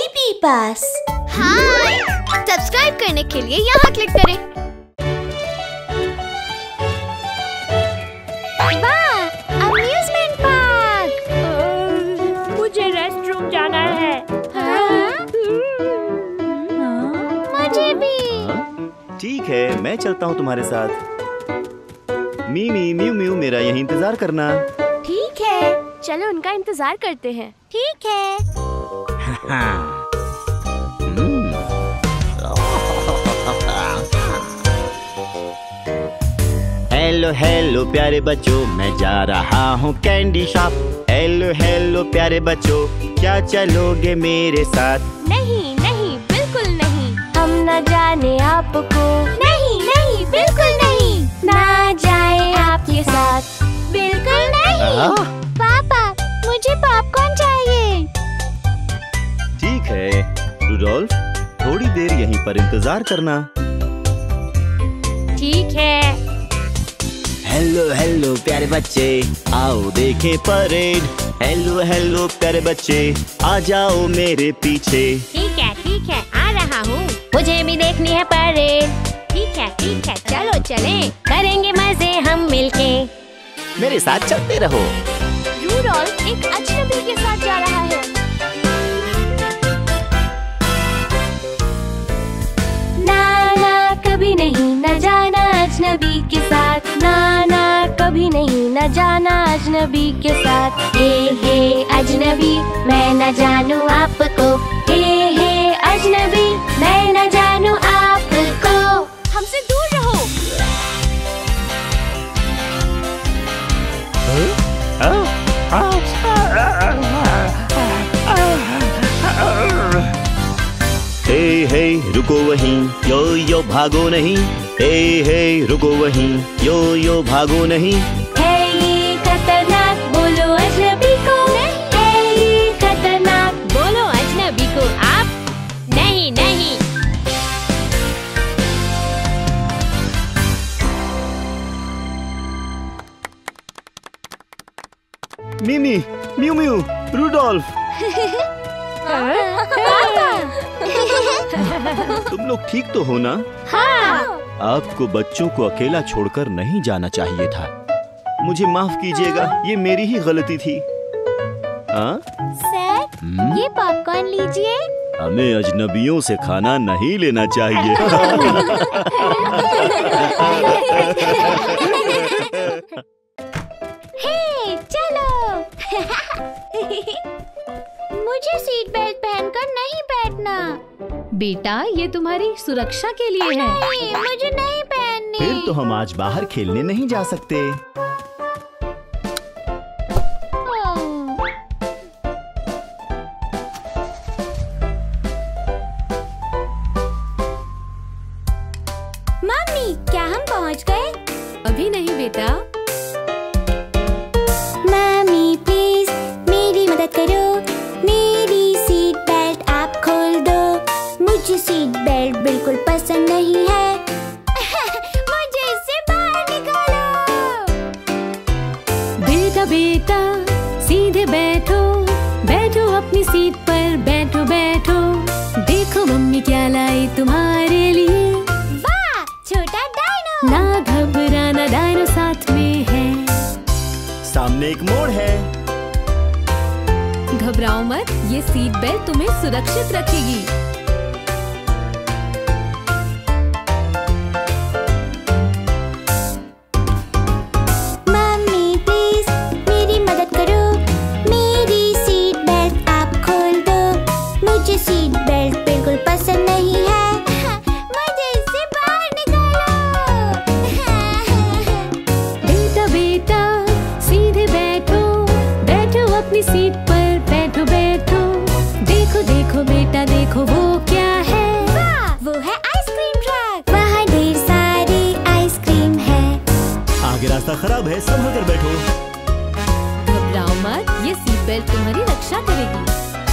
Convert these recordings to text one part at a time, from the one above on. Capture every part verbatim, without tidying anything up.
Baby बस। हाय, subscribe करने के लिए यहाँ क्लिक करें। वाह, अम्यूज़मेंट पार्क। मुझे रेस्टरूम जाना है। हाँ? मुझे भी। ठीक है, मैं चलता हूँ तुम्हारे साथ। मीमी म्यू म्यू मेरा यहीं इंतजार करना। ठीक है, चलो उनका इंतजार करते हैं। ठीक है। हेलो हेलो प्यारे बच्चों, मैं जा रहा हूँ कैंडी शॉप। हेलो हेलो प्यारे बच्चों, क्या चलोगे मेरे साथ? नहीं नहीं, बिल्कुल नहीं। हम न जाने आपको। नहीं नहीं, बिल्कुल नहीं। ना जाए आपके साथ। बिल्कुल नहीं। आ? पापा, मुझे पॉपकॉर्न चाहिए। ठीक है रुडोल्फ, थोड़ी देर यहीं पर इंतजार करना। ठीक है। हेलो हेलो प्यारे बच्चे, आओ देखें परेड। हेलो हेलो प्यारे बच्चे, आ जाओ मेरे पीछे। ठीक है ठीक है, आ रहा हूँ। मुझे भी देखनी है परेड। ठीक है ठीक है, चलो चलें, करेंगे मजे हम मिलके। मेरे साथ चलते रहो। रूडोल्फ एक अजनबी के साथ जा रहा है। ना ना कभी नहीं, न जाना अजनबी के साथ। ना ना कभी नहीं, न जाना अजनबी के साथ। हे हे अजनबी, मैं न जानू आपको। हे हे अजनबी, मैं न जानू आपको। हमसे दूर रहो। हे हे रुको वहीं, यो यो भागो नहीं। हे हे रुको वहीं, यो यो भागो नहीं। है ये खतरनाक, बोलो अजनबी को। है ये खतरनाक, बोलो अजनबी को। आप नहीं नहीं। मिमी म्यू म्यू रूडोल्फ, तुम लोग ठीक तो हो ना? हाँ। आपको बच्चों को अकेला छोड़कर नहीं जाना चाहिए था। मुझे माफ कीजिएगा, ये मेरी ही गलती थी। हाँ? सर, हम्म? ये पॉपकॉर्न लीजिए। हमें अजनबियों से खाना नहीं लेना चाहिए। हे, चलो। मुझे सीट बेल्ट पहनकर नहीं बैठना। बेटा, ये तुम्हारी सुरक्षा के लिए है। नहीं, मुझे नहीं पहननी। फिर तो हम आज बाहर खेलने नहीं जा सकते। मम्मी, क्या हम पहुंच गए? अभी नहीं बेटा। मम्मी प्लीज मेरी मदद करो। मेरी सीट बेल्ट आप खोल दो। मुझे सीट बेल्ट बिल्कुल पसंद नहीं है। मुझे इससे बाहर निकालो। बेटा बेटा, सीधे बैठो। बैठो अपनी सीट पर, बैठो बैठो। देखो मम्मी क्या लाई तुम्हारे लिए। वाह, छोटा डायनो। ना घबराना, डायनो साथ में है। सामने एक मोड़ है। घबराओ मत, ये सीट बेल्ट तुम्हें सुरक्षित रखेगी। मम्मी प्लीज मेरी मदद करो। मेरी सीट बेल्ट आप खोल दो। मुझे सीट बेल्ट बिल्कुल पसंद नहीं है। मुझे इससे बाहर निकालो। बेटा बेटा, सीधे बैठो। बैठो अपनी सीट पर, बैठो बैठो। देखो देखो बेटा, देखो वो क्या है। वाह, वो है आइसक्रीम ट्रक। वहाँ ढेर सारी आइसक्रीम है। आगे रास्ता खराब है, संभल कर बैठो। घबराओ मत, ये सीट बेल्ट तुम्हारी रक्षा करेगी।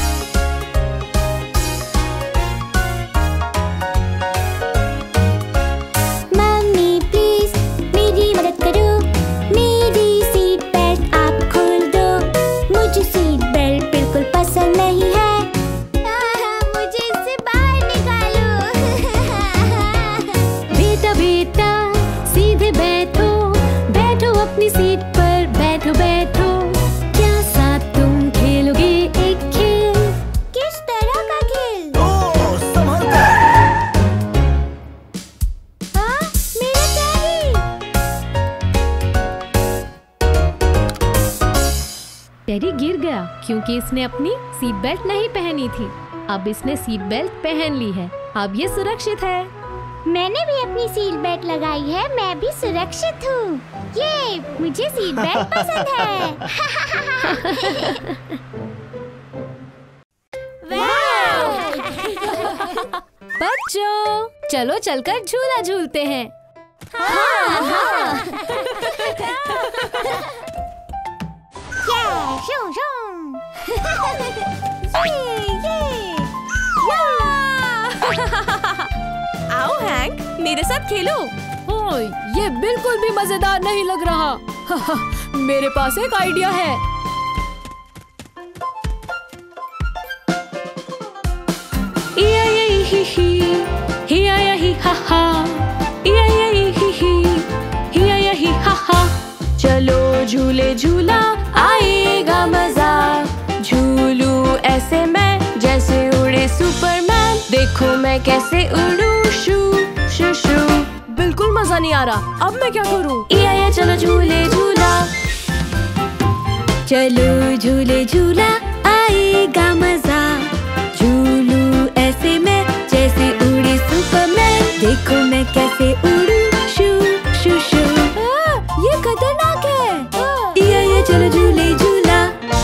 मम्मी प्लीज मेरी मदद करो। मेरी सीट बेल्ट आप खोल दो। मुझे सीट बेल्ट बिल्कुल पसंद नहीं है। क्योंकि इसने अपनी सीट बेल्ट नहीं पहनी थी। अब इसने सीट बेल्ट पहन ली है, अब ये सुरक्षित है। मैंने भी अपनी सीट बेल्ट लगाई है, मैं भी सुरक्षित हूँ। ये मुझे सीट बेल्ट पसंद है। बच्चों, चलो चलकर झूला झूलते हैं। हाँ, हाँ। ये, शूं, शूं। ये, ये। आओ हैंक, मेरे साथ खेलो। ओह, ये बिल्कुल भी मजेदार नहीं लग रहा। मेरे पास एक आइडिया है। इया ये ही ही, हिया ये ही हा हा, इया ये ही ही, हिया ये ही हा हा। चलो झूले झूला आएगा मजा, झूलू ऐसे मैं जैसे उड़े सुपरमैन। देखो मैं कैसे उड़ूं, शू शू शू। बिल्कुल मजा नहीं आ रहा, अब मैं क्या करूं? इया या चलो झूले झूला, चलो झूले झूला आएगा मजा, झूलू ऐसे मैं जैसे उड़े सुपरमैन। देखो मैं कैसे उड़ूं, शू शू शू। आ, ये खतरनाक है। इया या चलो झूले झूला,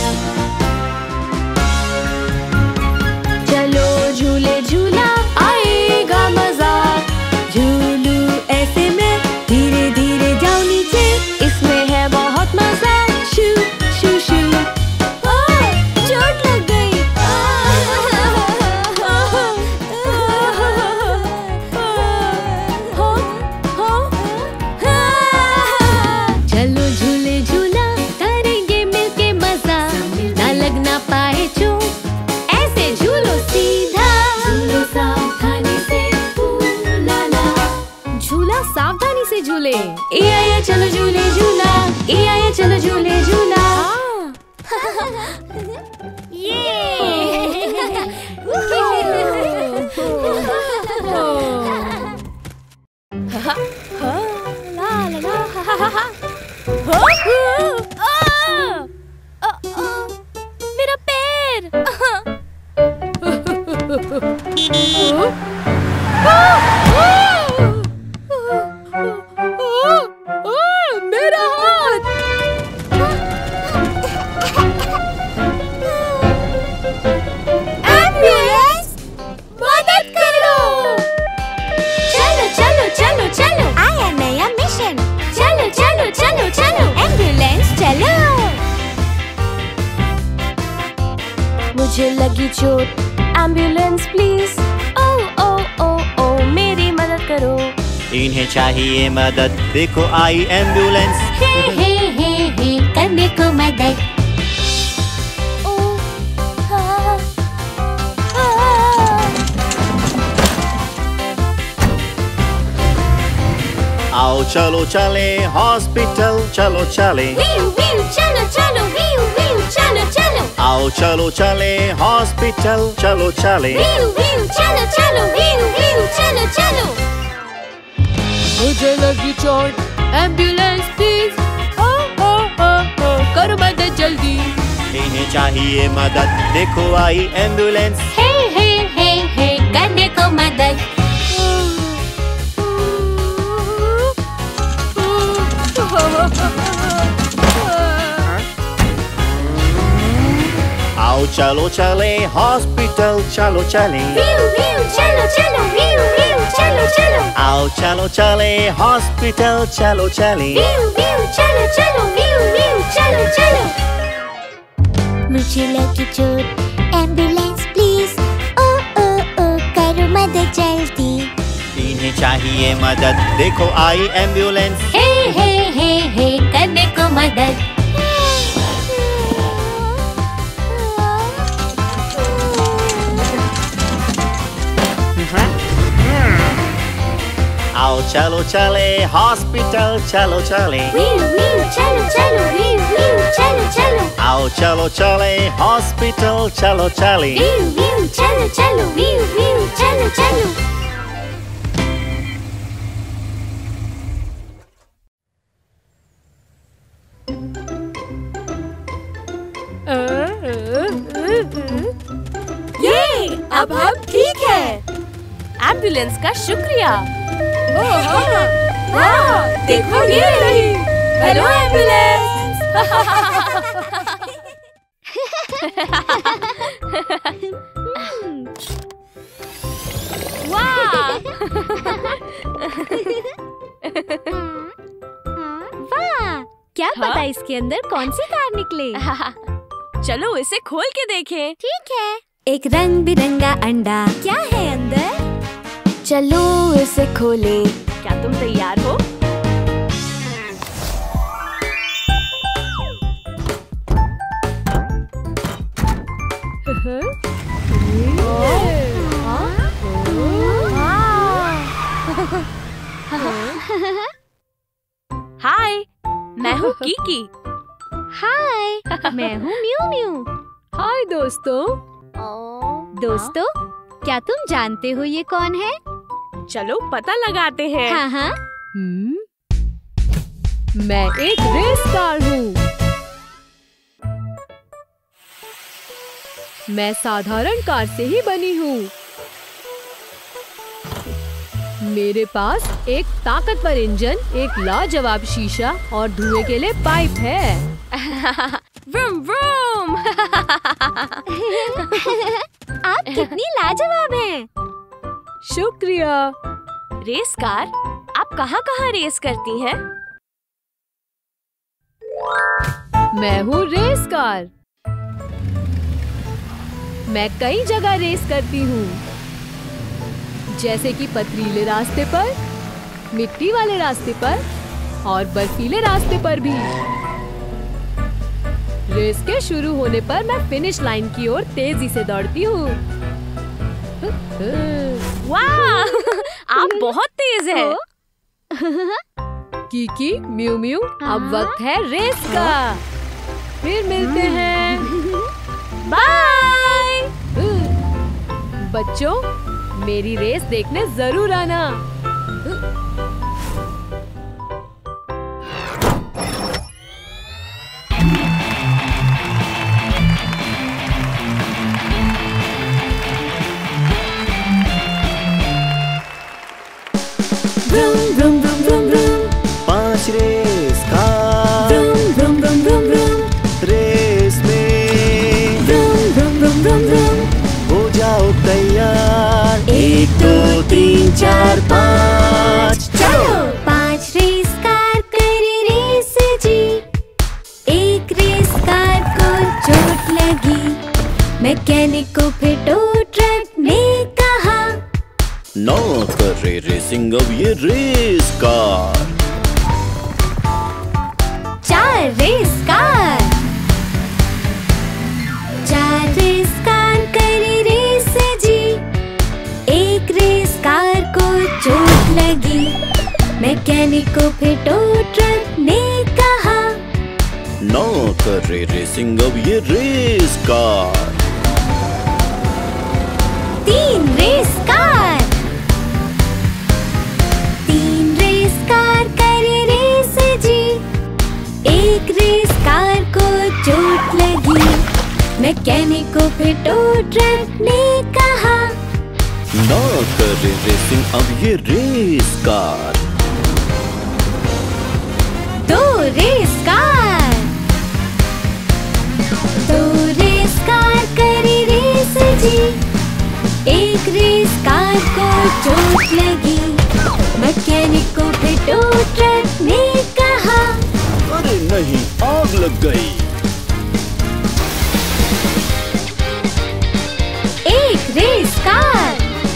चलो झूले झूला आएगा मजा, झूलू ऐसे में धीरे धीरे जाओ नीचे, इसमें है बहुत मजा, शू शू शू। आ, चोट लग गई। चलो झूले झूला करेंगे मिलके मजा, ना लगना पाए चोट, ऐसे झूलो सीधा, झूलो सावधानी से, ला ला। झूला सावधानी से झूले। इया या चलो झूले झूला, इया या चलो झूले झूला। मेरा पैर। मेरा हाथ। एम्बुलेंस, मदद करो। चलो चलो चलो चलो, आया नया मिशन। चलो चलो चलो चलो, एम्बुलेंस चलो। मुझे लगी चोट, एम्बुलेंस प्लीज। ओ ओ ओ ओ मेरी मदद करो। इन्हें चाहिए मदद, देखो आई एम्बुलेंस। हे हे हे हे करने को मदद। ओ, हाँ, हाँ। आओ चलो चले हॉस्पिटल, चलो चले। व्यू व्यू चलो चलो, व्यू व्यू चलो चलो। आओ चलो चले हॉस्पिटल, चलो चले। व्यू व्यू चलो चलो, व्यू व्यू चलो चलो। मुझे लगी चोट, एम्बुलेंस प्लीज। ओ ओ ओ ओ करो मदद जल्दी। इन्हें चाहिए मदद, देखो आई एम्बुलेंस। हे हे हे हे करने को मदद। आओ चलो चले हॉस्पिटल, चलो चले। व्यू व्यू चलो चलो, व्यू व्यू चलो चलो। आओ चलो चले हॉस्पिटल, चलो चले। व्यू व्यू चलो चलो, व्यू व्यू चलो चलो। मुझे लगी चोट, एम्बुलेंस प्लीज। ओ ओ ओ करो मदद जल्दी। इन्हें चाहिए मदद, देखो आई एम्बुलेंस। हे हे हे हे करने को मदद। आओ चलो चले हॉस्पिटल, चलो चले। व्यू व्यू चलो चलो, व्यू व्यू चलो चलो। आओ चलो चले हॉस्पिटल, चलो चले। व्यू व्यू चलो चलो, व्यू व्यू चलो चलो। अ, अ, अब हम ठीक है। एम्बुलेंस का शुक्रिया। ओह हाँ, हाँ, देखो ये रही। Hello ambulance. वाह! वाह! क्या पता हाँ? इसके अंदर कौन सी कार निकले? चलो इसे खोल के देखें। ठीक है। एक रंग बिरंगा अंडा, क्या है अंदर? चलो इसे खोलें। क्या तुम तैयार हो? हाय, मैं हूँ कीकी। हाय, मैं हूँ म्यू म्यू। हाय दोस्तों। दोस्तों, क्या तुम जानते हो ये कौन है? चलो पता लगाते हैं। हाँ हाँ। हम्म, मैं एक रेस कार हूँ। मैं साधारण कार से ही बनी हूँ। मेरे पास एक ताकतवर इंजन, एक लाजवाब शीशा और धुएं के लिए पाइप है। Vroom vroom. आप कितनी लाजवाब हैं। शुक्रिया। रेस कार, आप कहाँ कहाँ रेस करती हैं? मैं हूँ रेस कार। मैं कई जगह रेस करती हूँ, जैसे कि पथरीले रास्ते पर, मिट्टी वाले रास्ते पर और बर्फीले रास्ते पर भी। रेस के शुरू होने पर मैं फिनिश लाइन की ओर तेजी से दौड़ती हूँ। वाह! आप बहुत तेज हैं। कीकी, म्यू म्यू, अब वक्त है रेस का। फिर मिलते हैं। बाय। बच्चों, मेरी रेस देखने जरूर आना। Vroom, vroom, vroom, vroom, vroom. पांच race car Vroom vroom vroom vroom vroom. Race में Vroom vroom vroom vroom vroom. हो जाओ तैयार। एक दो तीन चार पाँच चलो पांच रेस कार करे रेस जी। एक रेस कार को चोट लगी, मैकेनिक को फिटो ट्रक ने कहा। ना करे रेसिंग अब ये रेस कार। चार रेस कार, चार रेस कार करे रेस जी। एक रेस कार को चोट लगी, मैकेनिक को फिटो ट्रक ने कहा। ना करे रेसिंग अब ये रेस कार। तीन रेस कार, तीन रेस कार करे रेस जी। एक रेस कार को चोट लगी, मैकेनिक को फिटो ट्रक ने कहा। ना करे रेसिंग अब ये रेस कार। दो रेस कार, दो रेस कार करे रेस जी। एक रेस कार को चोट लगी, मैकेनिक को फिटो ट्रक ने कहा। अरे नहीं, आग लग गई। एक रेस कार,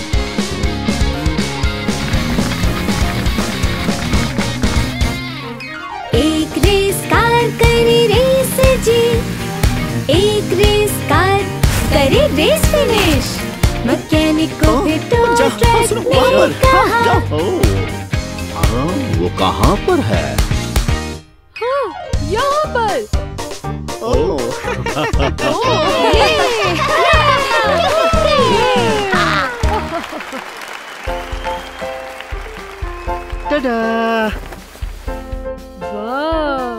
एक रेस कार करे रेस जी। एक रेस कार करे रेस फिनिश, मैकेनिक को फिटो जा, ट्रक सुनो, ने वहाँ पर। कहा। जा, ओ, हाँ, वो कहाँ पर है? हाँ, यहाँ पर। ओ, टाडा। वाह!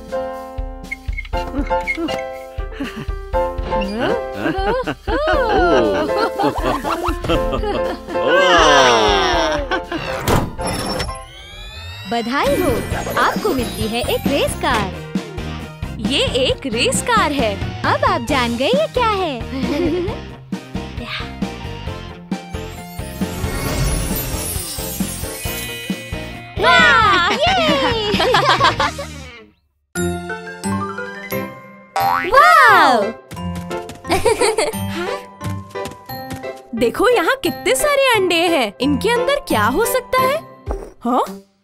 हाँ? बधाई हो, आपको मिलती है एक रेस कार। ये एक रेस कार है। अब आप जान गए ये क्या है। वाह! वाह! देखो यहाँ कितने सारे अंडे हैं। इनके अंदर क्या हो सकता है? हाँ?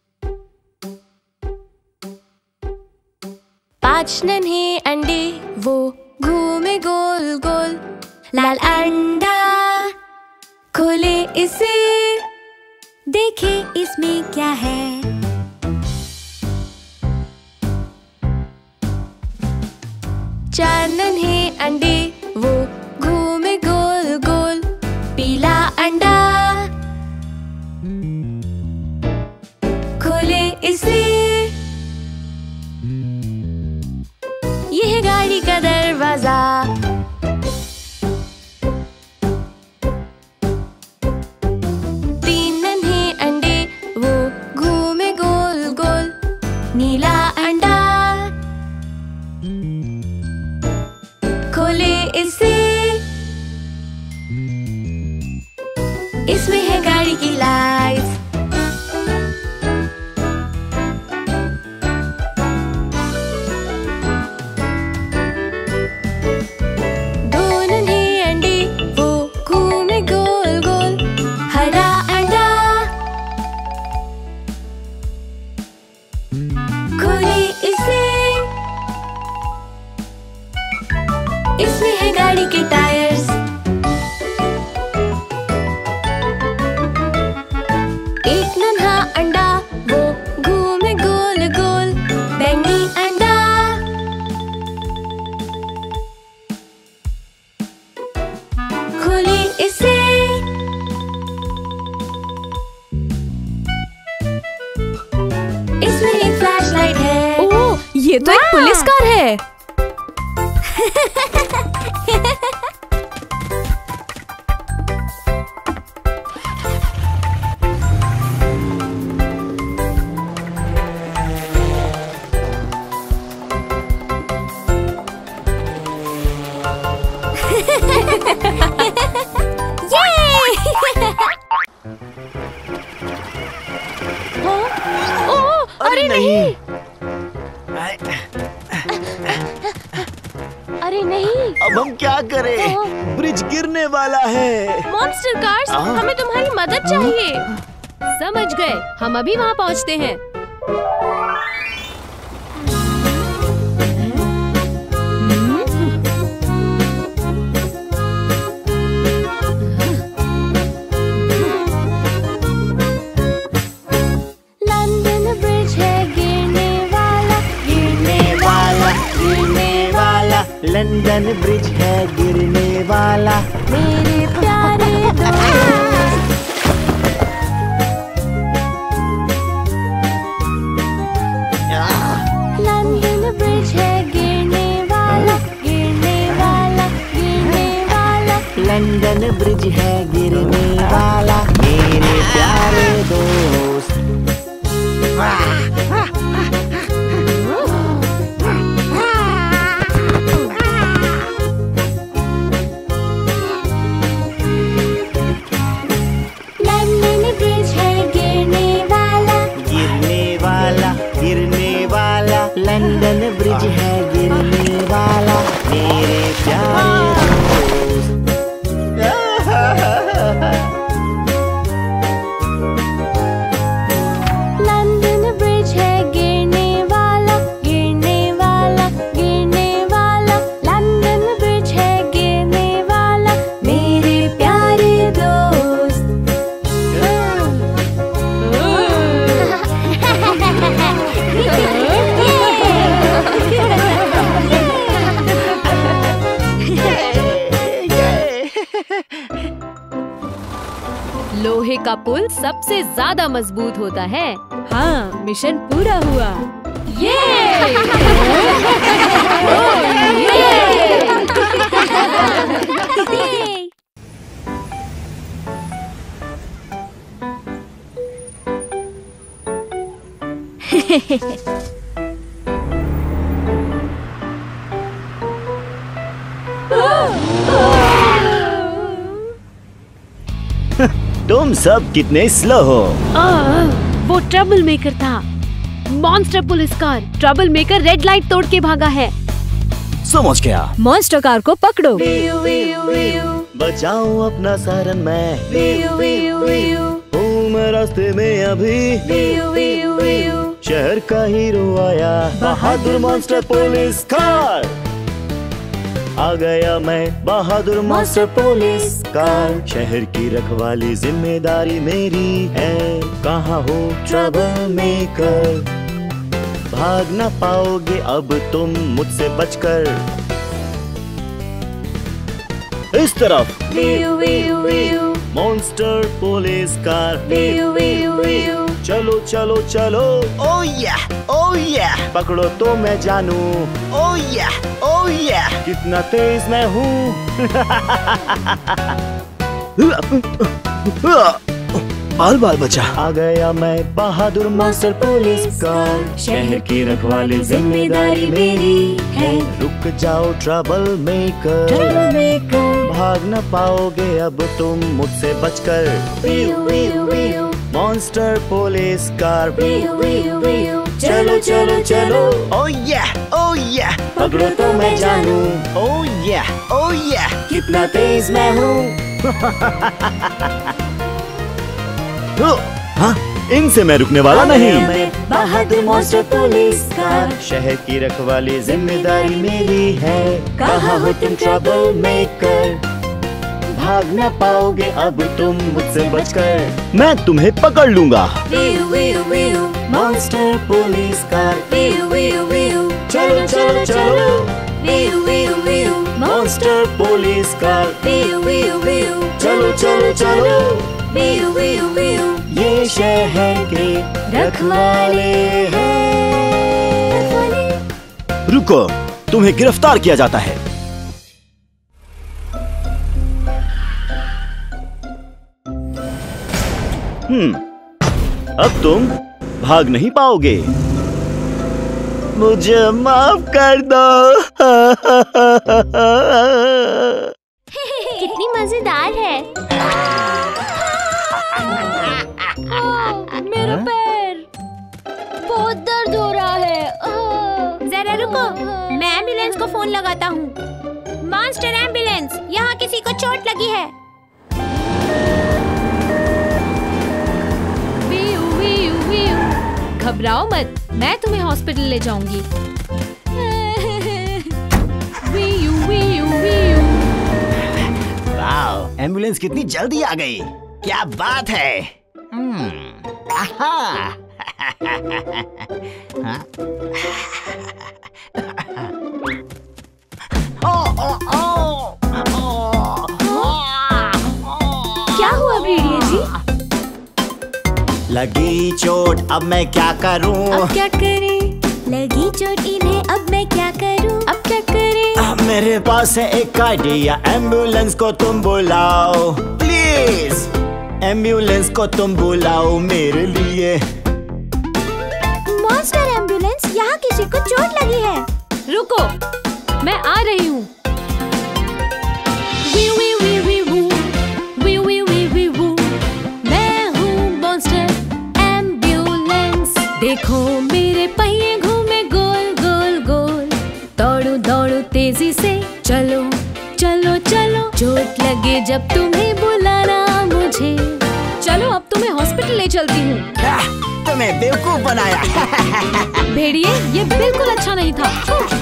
पांच नन्हे अंडे वो घूमे गोल गोल, लाल अंडा खोले इसे, देखे इसमें क्या है। चार नन्हे अंडे वो घूमे गोल गोल, पीला अंडा खोले इसे, ये है गाड़ी का दरवाजा। तीन नन्हे अंडे वो घूमे गोल गोल, नीला अंडा खोले इसे, इसमें है गाड़ी की लाइट्स। इसमें है गाड़ी के टायर्स। एक नन्हा अंडा वो घूमे गोल गोल, बैंगनी अंडा खोले इसे, इसमें एक फ्लैशलाइट है। ओह, ये तो एक पुलिस कार है। अरे नहीं, अरे नहीं, अब हम क्या करें? ब्रिज गिरने वाला है। मॉन्स्टर कार्स, हमें तुम्हारी मदद चाहिए। समझ गए, हम अभी वहाँ पहुँचते हैं। लंदन ब्रिज है गिरने वाला, गिरने वाला, गिरने वाला, लंदन ब्रिज है गिरने वाला, मेरे प्यारे दोस्त। लंदन ब्रिज है गिरने वाला, गिरने वाला, गिरने वाला, लंदन ब्रिज है गिरने वाला, मेरे प्यारे दोस्त। लंदन ब्रिज है गिरने वाला, गिरने वाला, गिरने वाला, लंदन ब्रिज है गिरने वाला, मेरे प्यारे दोस्त। लंदन ब्रिज है गिरने वाला, गिरने वाला, गिरने वाला, लंदन ब्रिज है गिरने वाला, मेरे प्यारे दोस्त। लोहे का पुल सबसे ज्यादा मजबूत होता है। हाँ, मिशन पूरा हुआ। ये! तुम सब कितने स्लो हो। आ, वो ट्रबल मेकर था। Monster police car trouble maker red light तोड़ के भागा है। समझ गया। मॉन्स्टर कार को पकड़ो। बचाओ अपना सारन मैं। हूँ मैं रास्ते में अभी। शहर का हीरो आया, बहादुर मॉन्स्टर पुलिस कार। आ गया मैं बहादुर मॉन्स्टर पुलिस कार। शहर की रखवाली जिम्मेदारी मेरी है। कहाँ हो ट्रबल मेकर, भाग ना पाओगे अब तुम मुझसे बचकर। इस तरफ मॉन्स्टर पुलिस कार। चलो चलो चलो। ओ या ओ या पकड़ो तो मैं जानू। ओ या ओ या कितना तेज मैं हूँ। बाल बाल बचा। आ गया मैं बहादुर मॉन्स्टर पुलिस कार। शहर की रखवाली जिम्मेदारी मेरी है। रुक जाओ ट्रबल मेकर, भाग न पाओगे अब तुम मुझसे बचकर। Monster police car. चलो चलो चलो। ओ या ओ या पकड़ो तो मैं जानू। ओ या ओ या कितना तेज मैं हूँ। हाँ, इनसे मैं रुकने वाला नहीं। मैं बहादुर मॉन्स्टर पुलिस कार। शहर की रखवाली जिम्मेदारी मेरी है। कहाँ हो तुम ट्रबल मेकर, भाग न पाओगे अब तुम मुझसे बचकर। मैं तुम्हें पकड़ लूंगा। Monster police car. चलो चलो चलो। Monster police car. चलो चलो चलो। ये शहर के रखवाले हैं। रुको, तुम्हें गिरफ्तार किया जाता है। हम्म, अब तुम भाग नहीं पाओगे। मुझे माफ कर दो। कितनी मजेदार है। मेरा पैर बहुत दर्द हो रहा है। जरा रुको, मैं एम्बुलेंस को फोन लगाता हूँ। मॉन्स्टर एम्बुलेंस, यहाँ किसी को चोट लगी है। घबराओ मत, मैं तुम्हें हॉस्पिटल ले जाऊंगी। वाओ, एम्बुलेंस कितनी जल्दी आ गई। क्या बात है। हम्म, आहा। ओ, ओ, ओ, ओ, क्या हुआ भेड़िया जी? लगी चोट, अब मैं क्या करूं? अब क्या करें? लगी चोट इन्हें, अब मैं क्या करूं? अब क्या करें? अब मेरे पास है एक आइडिया। एम्बुलेंस को तुम बुलाओ प्लीज। एम्बुलेंस को तुम बुलाओ मेरे लिए। मॉन्स्टर एम्बुलेंस, यहाँ किसी को चोट लगी है। रुको, मैं आ रही हूँ। मैं हूँ मॉन्स्टर एम्बुलेंस। देखो मेरे पहिए घूमे गोल गोल गोल। दौड़ू दौड़ू तेजी से, चलो चलो चलो। चोट लगे जब तुम्हें बुलाना मुझे। चलो अब तुम्हें हॉस्पिटल ले चलती हूँ। तुम्हें बेवकूफ बनाया। भेड़िए, ये बिल्कुल अच्छा नहीं था।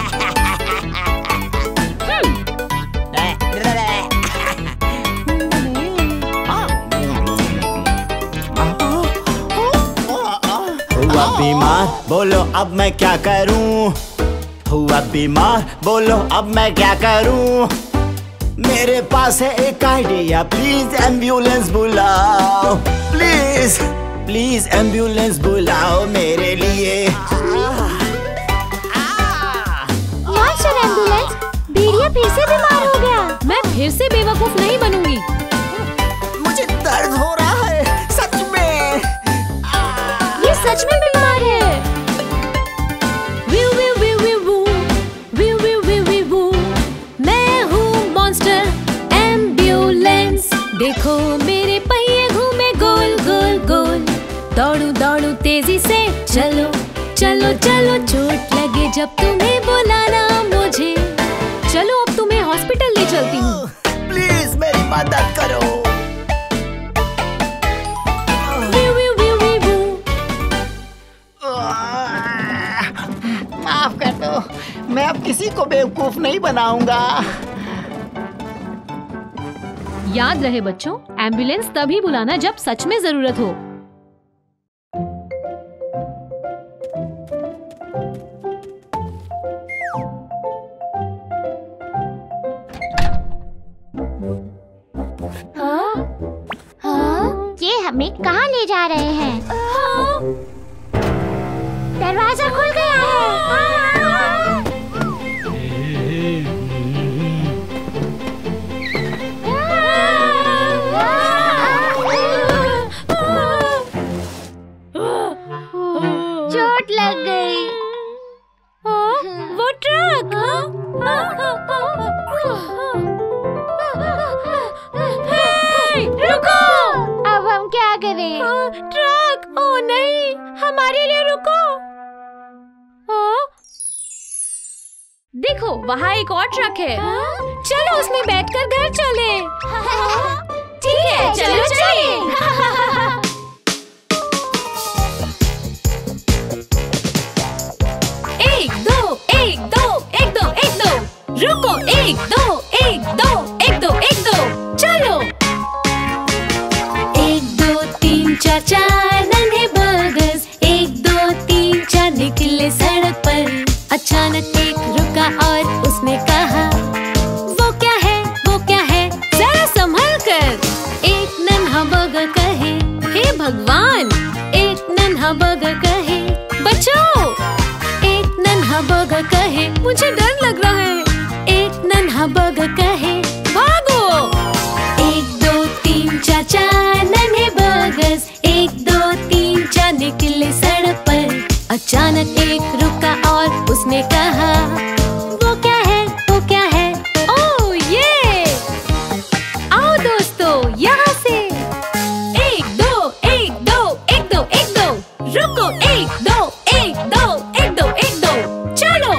हुआ बीमार, बोलो अब मैं क्या करूं? हुआ बीमार, बोलो अब मैं क्या करूं? मेरे पास है एक आइडिया। प्लीज एम्बुलेंस बुलाओ। प्लीज प्लीज एम्बुलेंस बुलाओ मेरे लिए। मॉन्स्टर एम्बुलेंस, भेड़िया फिर से बीमार हो गया। मैं फिर से बेवकूफ नहीं बनूंगी। मुझे दर्द हो रहा है, सच में। ये सच में बीमार है। देखो मेरे पहिए घूमे गोल गोल गोल। दौड़ू दौड़ू तेजी से, चलो चलो चलो। चोट लगे जब तुम्हें बुलाना मुझे। चलो अब तुम्हें हॉस्पिटल ले चलती हूँ। प्लीज मेरी मदद करो। व्यू, व्यू, व्यू, व्यू, व्यू। माफ कर दो, मैं अब किसी को बेवकूफ नहीं बनाऊंगा। याद रहे बच्चों, एम्बुलेंस तभी बुलाना जब सच में जरूरत हो। ये हमें कहाँ ले जा रहे हैं? दरवाजा खुल गया है। चोट लग गई। वो ट्रक। हे, रुको। अब हम क्या करें? ट्रक, ओ नहीं, हमारे लिए रुको। देखो वहाँ एक और ट्रक है। चलो उसमें बैठकर घर चले। ठीक है, चलो चलिए। एक दो एक दो एक दो एक दो। रुको, एक दो एक दो एक दो एक दो। चलो। एक दो तीन चार चार नन्हे बर्गर्स। एक दो तीन चार निकले सड़क पर। अचानक एक रुका और उसने कहा, वो क्या है वो क्या है, जरा संभल कर। एक नन्हा बर्गर कहे, हे भगवान। एक नन्हा बर्गर कहे, बचाओ। एक नन्हा बर्गर कहे, मुझे डर लग रहा है। एक नन्हा बर्गर कहे, भागो। एक दो तीन चार चार नन्हे बर्गर्स। एक दो तीन चार निकले सड़क पर। अचानक एक रुका और उसने कहा, वो क्या है वो क्या है, ओह ये। आओ दोस्तों यहाँ से। एक दो एक दो एक दो एक दो। रुको, एक दो एक दो एक दो एक दो। चलो।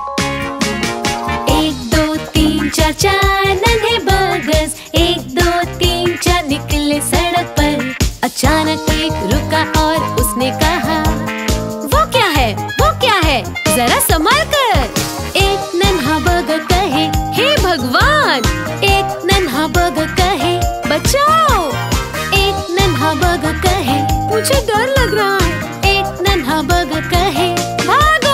एक दो तीन चार चार नन्हे बर्गर्स। एक दो तीन चार निकले सड़क पर। अचानक एक रुका और उसने कहा, वो क्या है वो क्या है, जरा संभल कर। एक नन्हा बर्गर कहे, हे भगवान। एक नन्हा बर्गर कहे, बचाओ। एक नन्हा बर्गर कहे, मुझे डर लग रहा है। एक नन्हा बर्गर कहे, भागो।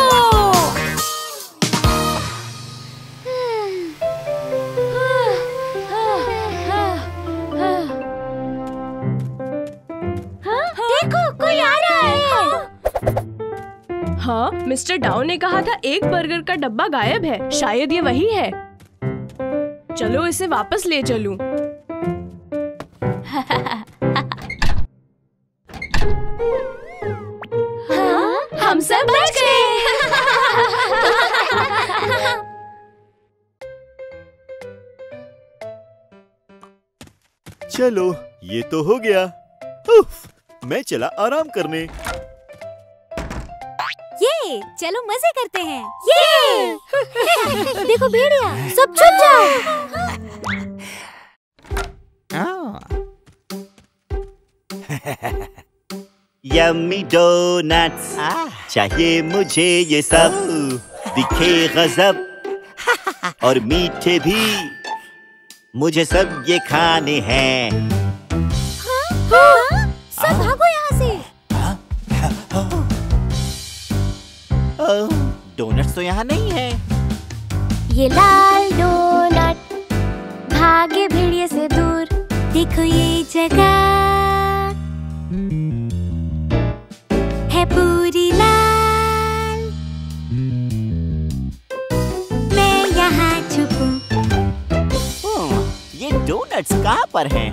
देखो कोई आ रहा है। हाँ, मिस्टर डाउ ने कहा था एक बर्गर का डब्बा गायब है। शायद ये वही है। चलो इसे वापस ले चलूं। हाँ, हम सब बच गए। चलो ये तो हो गया। उफ, मैं चला आराम करने। ये चलो मजे करते हैं। ये देखो भेड़िया, सब छुप जाओ। यम्मी डोनट्स चाहिए मुझे ये सब। दिखे गजब और मीठे भी, मुझे सब ये खाने हैं। हाँ, सब भागो यहाँ से। ओह, डोनट्स तो यहाँ नहीं है। ये लाल डोनट भागे भेड़िए से दूर। देखो ये जगह है पूरी लाल। मैं यहाँ छुपूं। ओह, ये डोनट्स कहाँ पर हैं?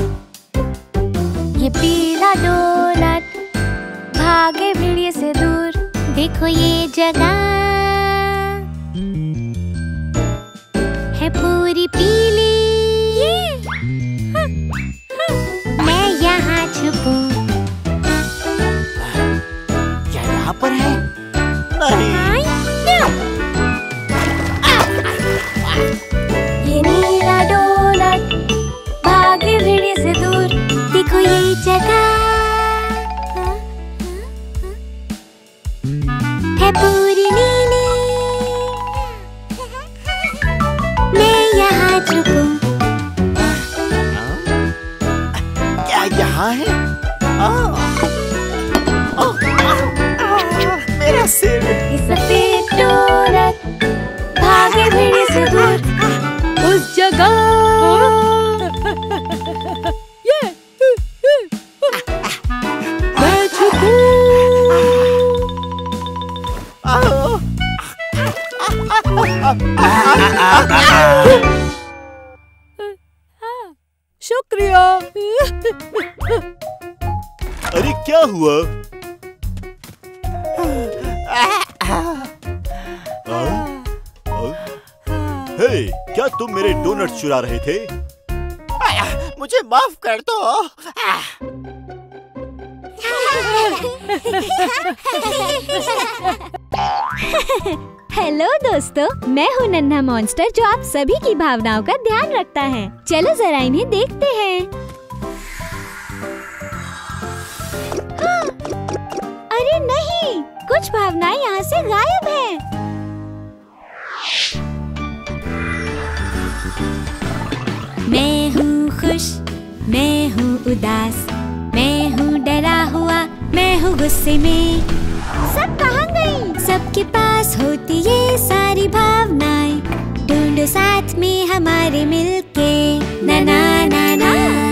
ये पीला डोनट भागे भेड़िए से दूर। देखो ये जगह है पूरी पीली। ये है पूरी नीली। मैं यहाँ चुकूं। क्या यहाँ है? आ, आ, आ, आ, मेरा सिर। सफेद डोरक भागे भिड़ी से दूर उस जगह। मैं चुकूं। शुक्रिया। अरे क्या हुआ? हे, क्या तुम मेरे डोनट चुरा रहे थे? मुझे माफ कर दो। हेलो दोस्तों, मैं हूँ नन्हा मॉन्स्टर जो आप सभी की भावनाओं का ध्यान रखता है। चलो जरा इन्हें देखते हैं। हाँ, अरे नहीं, कुछ भावनाएं यहाँ से गायब हैं। मैं हूँ खुश, मैं हूँ उदास, मैं हूँ डरा हुआ, मैं हूँ गुस्से में। सब कहाँ गई? सबके पास होती ये सारी भावनाएं, ढूंढो साथ में हमारे मिलके। ना ना ना ना।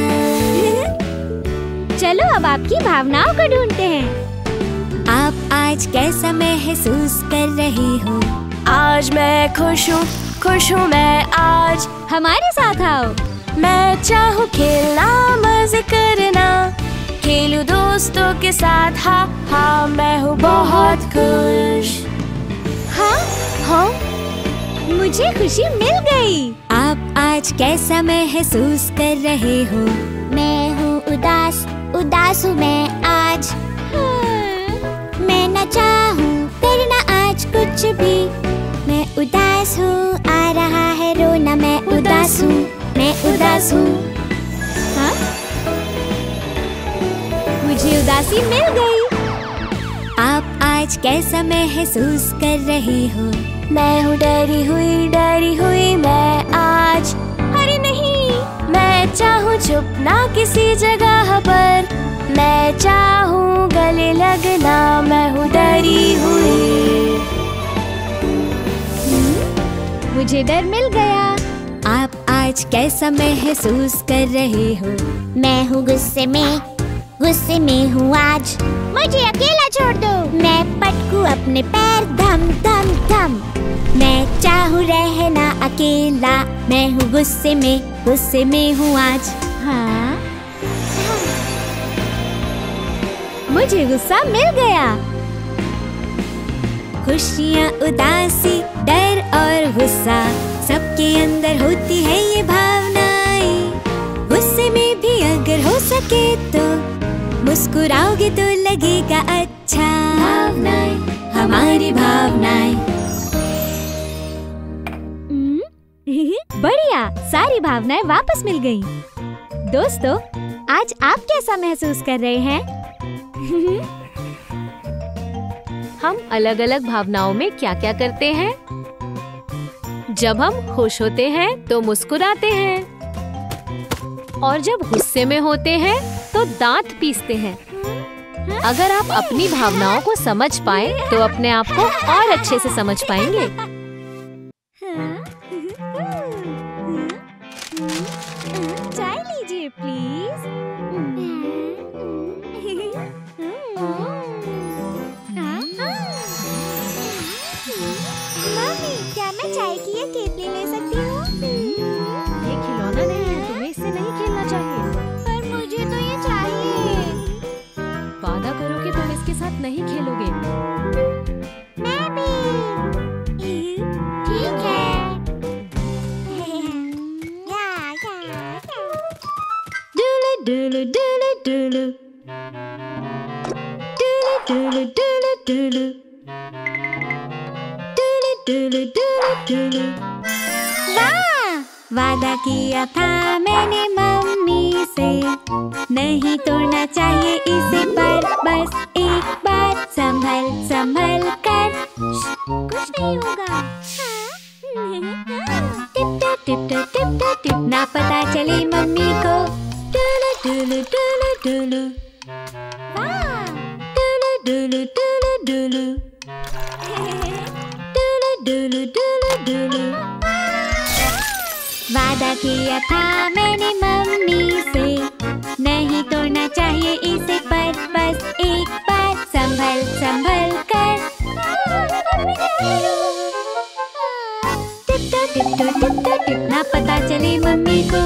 चलो अब आपकी भावनाओं को ढूंढते हैं। आप आज कैसा महसूस कर रहे हो? आज मैं खुश हूँ, खुश हूँ मैं आज। हमारे साथ आओ। मैं चाहूँ खेलना, मजे करना, खेलूं दोस्तों के साथ। हाँ हाँ, मैं हूँ बहुत खुश। हाँ हाँ, मुझे खुशी मिल गई। आप आज कैसा महसूस कर रहे हो? मैं हूँ उदास, उदास हूँ मैं आज। हाँ। मैं न चाहूँ करना आज कुछ भी। मैं उदास हूँ, आ रहा है रोना। मैं उदास हूँ, मैं उदास हूँ। हाँ? मुझे उदासी मिल गई। आप आज कैसा महसूस कर रहे हो? मैं हूँ डरी हुई, डरी हुई मैं आज। अरे नहीं, मैं चाहूँ छुपना किसी जगह पर। मैं चाहूँ गले लगना। मैं हूँ डरी हुई। मुझे डर मिल गया। आप आज कैसा महसूस कर रहे हो? मैं हूँ गुस्से में, गुस्से में हूँ आज। मुझे अकेला छोड़ दो। मैं पटकूं अपने पैर धम धम धम। मैं चाहूँ रहना अकेला। मैं हूँ गुस्से में, गुस्से में हूँ आज। हाँ, मुझे गुस्सा मिल गया। खुशियाँ, उदासी, डर और गुस्सा, सबके अंदर होती है ये भावनाएं। गुस्से में भी अगर हो सके तो मुस्कुराओगे तो लगेगा अच्छा। भावनाएं, हमारी भावनाएं। बढ़िया, सारी भावनाएं वापस मिल गईं। दोस्तों, आज आप कैसा महसूस कर रहे हैं? हम अलग अलग भावनाओं में क्या क्या करते हैं? जब हम खुश होते हैं तो मुस्कुराते हैं, और जब गुस्से में होते हैं तो दांत पीसते हैं। अगर आप अपनी भावनाओं को समझ पाएं तो अपने आप को और अच्छे से समझ पाएंगे। चाय लीजिए प्लीज। मम्मी, क्या मैं चाय की ये केतली ले सकती हूँ? ये खिलौना नहीं है, तुम्हें इससे नहीं खेलना चाहिए। पर मुझे तो ये चाहिए। वादा करो कि तुम इसके साथ नहीं खेलोगे। मैं भी। ठीक है। डुलु डुलु डुलु डुलु डुलु डुलु डुलु डुलु डुलु। वाह! वादा किया था मैंने मम्मी से, नहीं तोड़ना चाहिए इसे, पर बस एक बार संभल संभल कर डुलु डुलु डुलु डुलु डुलु डुलु डुलु डुलु डुलु डुलु डुलु। वादा किया था मैंने मम्मी से, नहीं तोड़ना चाहिए इसे, पर बस एक बार संभल संभल कर। टिपटो टिपटो टिपटो टिप ना पता चले मम्मी को।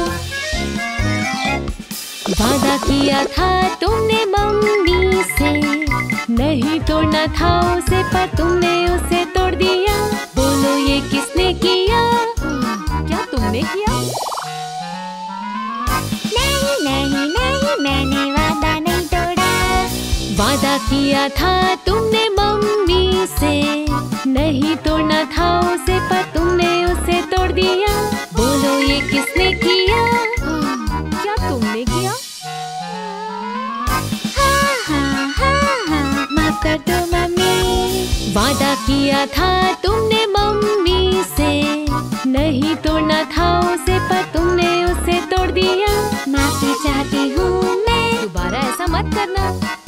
वादा किया था तुमने मम्मी से, नहीं तोड़ना था उसे, पर तुमने उसे तोड़ दिया। बोलो ये किसने किया? क्या तुमने किया? नहीं नहीं नहीं, मैंने वादा नहीं तोड़ा। वादा किया था तुमने मम्मी से, नहीं तोड़ना था उसे, पर तुमने उसे तोड़ दिया। बोलो ये किसने किया? क्या तुमने किया? हाँ हाँ हाँ हाँ, माफ कर दो मम्मी। वादा किया था तुमने मम्मी से, नहीं तोड़ना था उसे, पर तुमने उसे तोड़ दिया। माफी चाहती हूँ मैं, दोबारा ऐसा मत करना।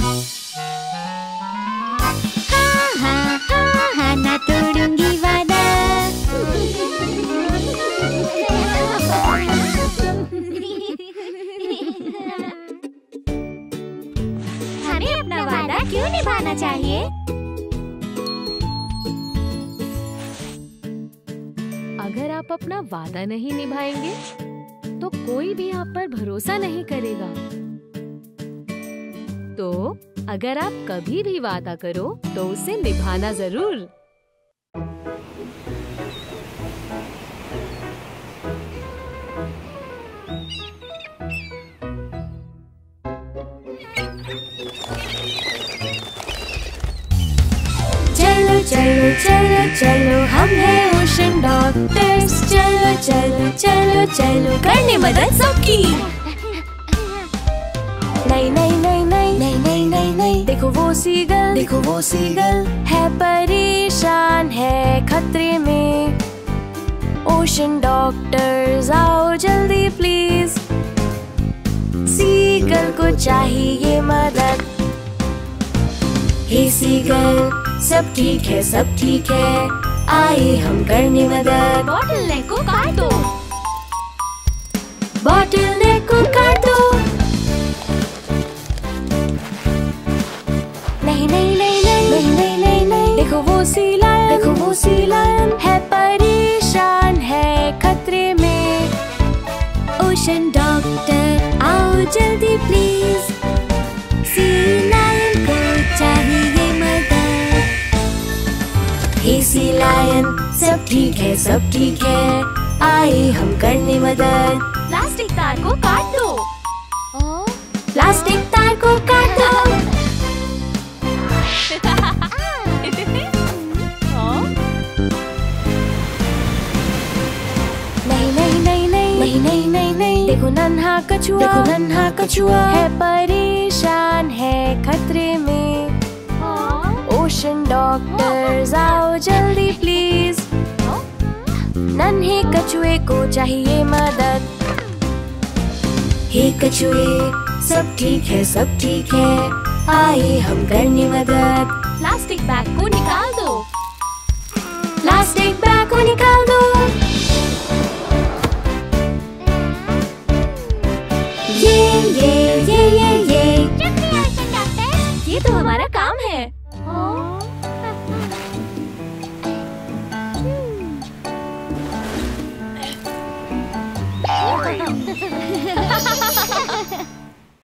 हाँ हाँ हाँ हाँ, ना तोड़ूंगी वादा। हमें अपना वादा क्यों निभाना चाहिए? अगर आप अपना वादा नहीं निभाएंगे तो कोई भी आप पर भरोसा नहीं करेगा। तो अगर आप कभी भी वादा करो तो उसे निभाना जरूर। चलो चलो चलो चलो हम हैं ओशन डॉक्टर्स। चलो चलो चलो चलो करने मदद सबकी। नहीं नहीं नहीं नहीं नहीं नहीं नहीं नहीं, देखो वो सीगल, देखो वो सीगल है परेशान, है खतरे में। ओशन डॉक्टर्स आओ जल्दी प्लीज, सीगल को चाहिए मदद। हे सीगल, सब ठीक है सब ठीक है, आइए हम करने मदद। बॉटल नेक को काट दो। बॉटल नेक को काट दो। नहीं नहीं नहीं नहीं नहीं नहीं नहीं नहीं, देखो वो सी लायन, देखो वो सी लायन है परेशान, है खतरे में। ओशन डॉक्टर आओ जल्दी प्लीज, सी लायन को चाहिए मदद। हे सी लायन, सब ठीक है सब ठीक है, आइए हम करने मदद। प्लास्टिक तार को काट दो। प्लास्टिक तार को काट दो। नहीं नहीं नहीं नहीं नहीं नहीं नहीं नहीं, देखो नन्हा कछुआ, देखो नन्हा कछुआ है परेशान, है खतरे में। ओशन डॉक्टर्स आओ जल्दी प्लीज, नन्हे कछुए को चाहिए मदद। हे कछुए, सब ठीक है सब ठीक है, आइए हम करने मदद। प्लास्टिक बैग को निकाल दो। प्लास्टिक बैग को निकाल दो। ये ये ये ये ये ये तो हमारा काम है।